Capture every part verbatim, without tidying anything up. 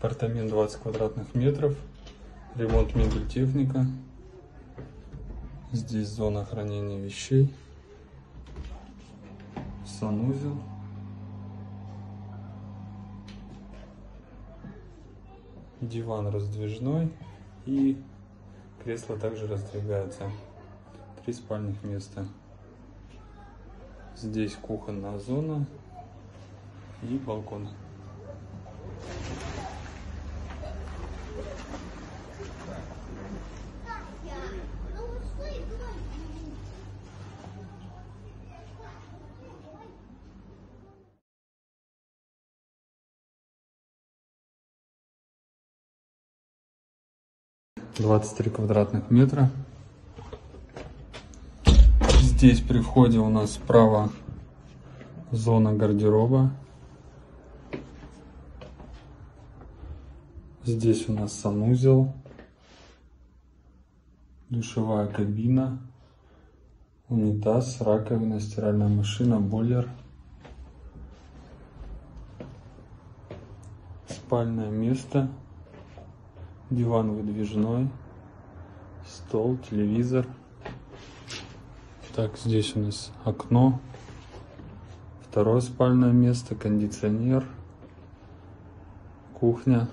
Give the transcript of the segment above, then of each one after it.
Апартамент двадцать квадратных метров. Ремонт, мебель, техника. Здесь зона хранения вещей. Санузел. Диван раздвижной. И кресло также раздвигается. Три спальных места. Здесь кухонная зона и балкон. двадцать три квадратных метра. Здесь при входе у нас справа зона гардероба. Здесь у нас санузел, душевая кабина, унитаз, раковина, стиральная машина, бойлер, спальное место, диван выдвижной, стол, телевизор. Так, здесь у нас окно, второе спальное место, кондиционер, кухня.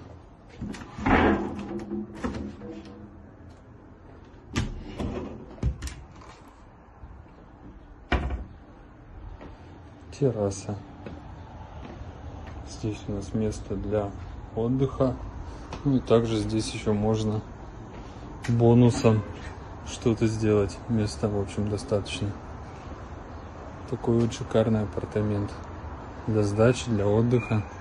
Терраса. Здесь у нас место для отдыха. Ну и также здесь еще можно бонусом что-то сделать. Места, в общем, достаточно. Такой вот шикарный апартамент для сдачи, для отдыха.